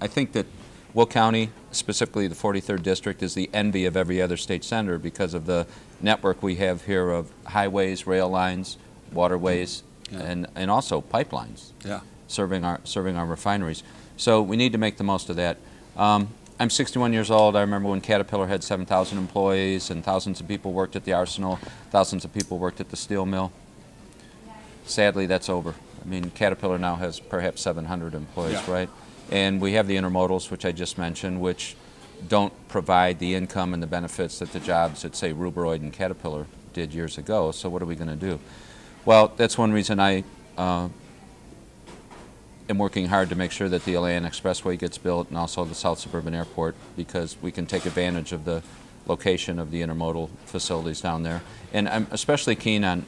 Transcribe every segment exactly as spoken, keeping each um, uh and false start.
I think that Will County, specifically the forty-third District, is the envy of every other state senator because of the network we have here of highways, rail lines, waterways, yeah. and, and also pipelines yeah. serving our, serving our refineries. So we need to make the most of that. Um, I'm sixty-one years old. I remember when Caterpillar had seven thousand employees and thousands of people worked at the arsenal, thousands of people worked at the steel mill. Sadly, that's over. I mean, Caterpillar now has perhaps seven hundred employees, yeah. right? And we have the intermodals, which I just mentioned, which don't provide the income and the benefits that the jobs at, say, Rubroid and Caterpillar did years ago. So what are we going to do? Well, that's one reason I uh, am working hard to make sure that the Atlantic Expressway gets built and also the South Suburban Airport, because we can take advantage of the location of the intermodal facilities down there. And I'm especially keen on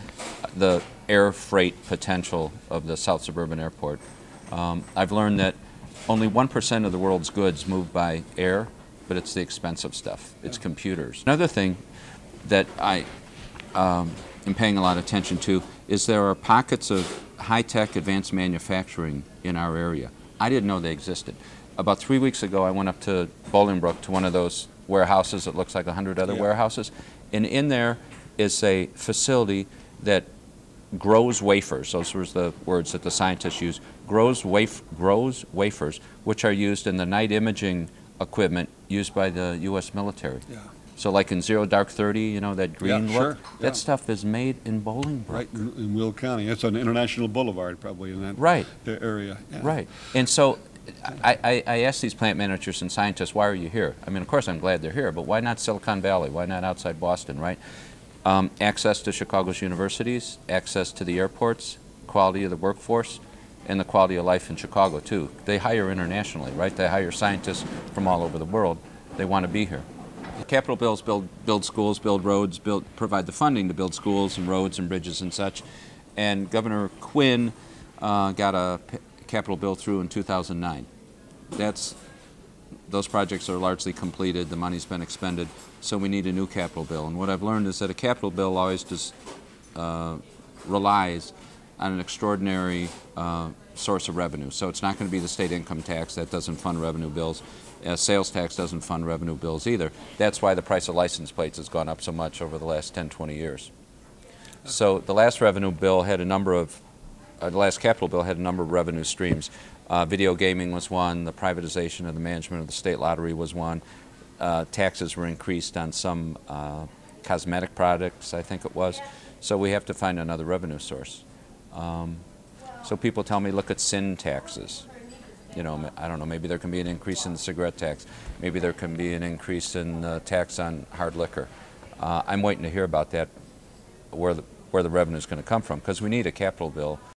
the air freight potential of the South Suburban Airport. Um, I've learned that only one percent of the world's goods move by air, but it's the expensive stuff. It's yeah. computers. Another thing that I um, am paying a lot of attention to is there are pockets of high-tech advanced manufacturing in our area. I didn't know they existed. About three weeks ago, I went up to Bolingbrook to one of those warehouses that looks like a hundred other yeah. warehouses, and in there is a facility that grows wafers. Those were the words that the scientists use. Grows, waf grows wafers, which are used in the night imaging equipment used by the U S military. Yeah. So like in Zero Dark Thirty, you know, that green yeah, look, sure. that yeah. stuff is made in Bolingbrook. Right, in, in Will County. It's on International Boulevard, probably, in that right. area. Yeah. Right. And so I, I, I ask these plant managers and scientists, why are you here? I mean, of course I'm glad they're here, but why not Silicon Valley? Why not outside Boston, right? Um, access to Chicago's universities, access to the airports, quality of the workforce, and the quality of life in Chicago, too. They hire internationally, right? They hire scientists from all over the world. They want to be here. Capital bills build, build schools, build roads, build, provide the funding to build schools and roads and bridges and such. And Governor Quinn uh, got a capital bill through in two thousand nine. That's Those projects are largely completed, the money's been expended, so we need a new capital bill. And what I've learned is that a capital bill always just uh, relies on an extraordinary uh, source of revenue. So it's not going to be the state income tax. That doesn't fund revenue bills. Uh, sales tax doesn't fund revenue bills either. That's why the price of license plates has gone up so much over the last ten, twenty years. So the last revenue bill had a number of, uh, the last capital bill had a number of revenue streams. Uh, video gaming was one, the privatization of the management of the state lottery was one, uh, taxes were increased on some uh, cosmetic products, I think it was. So we have to find another revenue source. Um, so people tell me, look at sin taxes. You know, I don't know, maybe there can be an increase in the cigarette tax. Maybe there can be an increase in the tax on hard liquor. Uh, I'm waiting to hear about that, where the, where the revenue is going to come from, because we need a capital bill